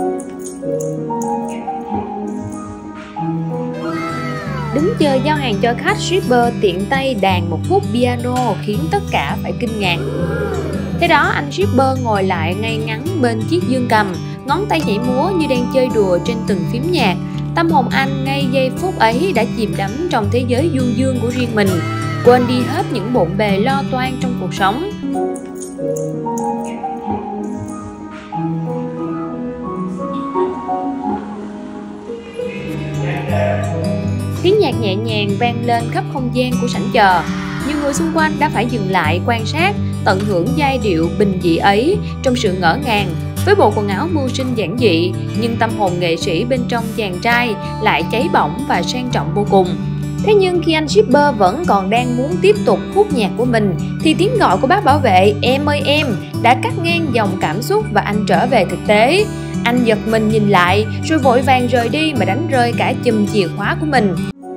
Đứng chơi giao hàng cho khách, shipper tiện tay đàn một khúc piano khiến tất cả phải kinh ngạc. Thế đó, anh shipper ngồi lại ngay ngắn bên chiếc dương cầm, ngón tay nhảy múa như đang chơi đùa trên từng phím nhạc. Tâm hồn anh ngay giây phút ấy đã chìm đắm trong thế giới du dương của riêng mình, quên đi hết những bộn bề lo toan trong cuộc sống. Tiếng nhạc nhẹ nhàng vang lên khắp không gian của sảnh chờ. Nhiều người xung quanh đã phải dừng lại quan sát, tận hưởng giai điệu bình dị ấy trong sự ngỡ ngàng. Với bộ quần áo mưu sinh giản dị, nhưng tâm hồn nghệ sĩ bên trong chàng trai lại cháy bỏng và sang trọng vô cùng. Thế nhưng khi anh shipper vẫn còn đang muốn tiếp tục khúc nhạc của mình, thì tiếng gọi của bác bảo vệ "Em ơi em" đã cắt ngang dòng cảm xúc và anh trở về thực tế. Anh giật mình nhìn lại rồi vội vàng rời đi mà đánh rơi cả chùm chìa khóa của mình.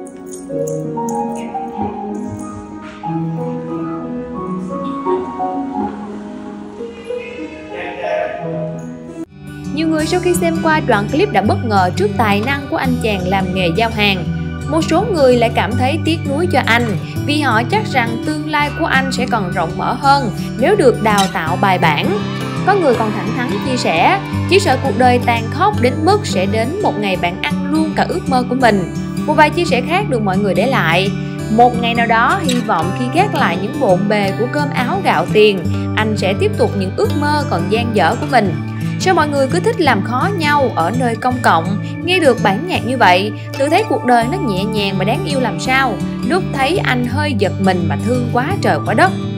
Nhiều người sau khi xem qua đoạn clip đã bất ngờ trước tài năng của anh chàng làm nghề giao hàng. Một số người lại cảm thấy tiếc nuối cho anh vì họ chắc rằng tương lai của anh sẽ còn rộng mở hơn nếu được đào tạo bài bản. Có người còn thẳng thắn chia sẻ, chỉ sợ cuộc đời tàn khốc đến mức sẽ đến một ngày bạn ăn luôn cả ước mơ của mình. Một vài chia sẻ khác được mọi người để lại: một ngày nào đó, hy vọng khi gác lại những bộn bề của cơm áo gạo tiền, anh sẽ tiếp tục những ước mơ còn dang dở của mình. Sao mọi người cứ thích làm khó nhau ở nơi công cộng? Nghe được bản nhạc như vậy, tự thấy cuộc đời nó nhẹ nhàng và đáng yêu làm sao. Lúc thấy anh hơi giật mình mà thương quá trời quá đất.